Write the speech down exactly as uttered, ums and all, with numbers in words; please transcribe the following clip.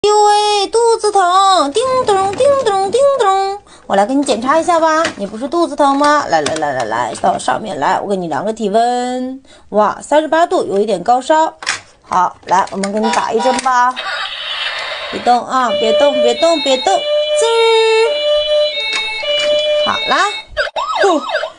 呦喂，肚子疼！叮咚叮咚叮咚，我来给你检查一下吧。你不是肚子疼吗？来来来来来，到上面来，我给你量个体温。哇，三十八度，有一点高烧。好，来，我们给你打一针吧。别动啊，别动，别动，别动，滋儿。好，来，呼。